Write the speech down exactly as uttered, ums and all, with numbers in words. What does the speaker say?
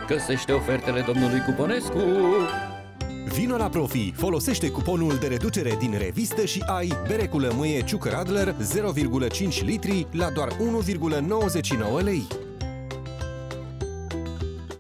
Găsește ofertele domnului Cuponescu! Vino la Profi, folosește cuponul de reducere din revistă și ai bere cu lămâie Ciucă Radler zero virgulă cinci litri la doar unu virgulă nouăzeci și nouă lei.